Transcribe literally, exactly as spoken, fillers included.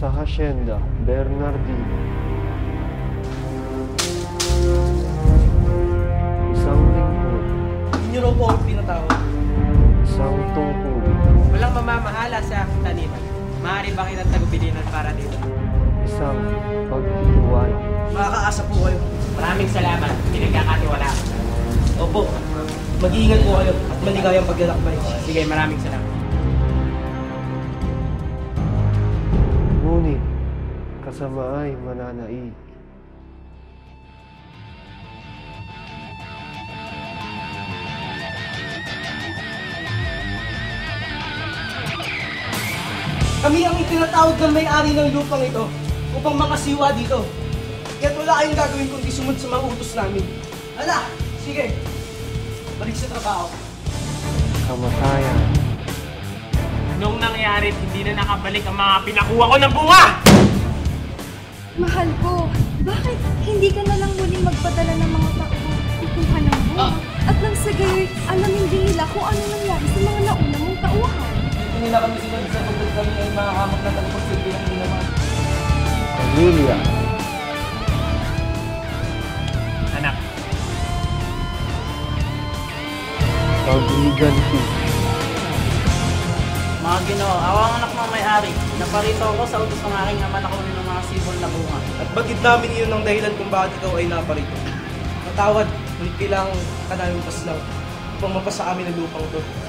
sa Hacienda Bernardino. Isang lingkod. Hindi niyo raw po ako pinatawag. Isang tungkol. Walang mamamahala sa aking taniman. Maaari ba kitang tagubilinan para dito? Isang pagtitiwala. Makakaasa po kayo. Maraming salamat. Pinagkakatiwala. Opo. Mag-iingat po kayo at maligayang paglalakbay. Sige, maraming salamat. Ngunit kasama ay mananaig. Kami ang itinatawag ng may-ari ng lupang ito upang makasiwa dito. Kaya't wala kayong gagawin kundi sumunod sa mga utos namin. Ala, sige. Balik sa trabaho. Kamatayan. Nung nangyari, hindi na nakabalik ang mga pinakuha ko ng bunga! Mahal ko, bakit hindi ka na lang muling magpadala ng mga tao kukuha ng bunga? At nang sa gayoy, alamin din nila kung ano nangyari sa mga nauna mong tauhan. Hindi nila kami sinunod sa pagkat kami ay mahahamak na tagapagsilbi ng naman. Pamilya. Anak, Pagliganti. Mga Ginoo, awang anak ng may-ari, naparito ako sa utos ng aking ama na kunin ng mga sibol na bunga. At bagid namin iyon ang dahilan kung bakit ikaw ay naparito. Matawad, ngunit kailangan ka namin paslaw upang mapasa amin ang lupang ito.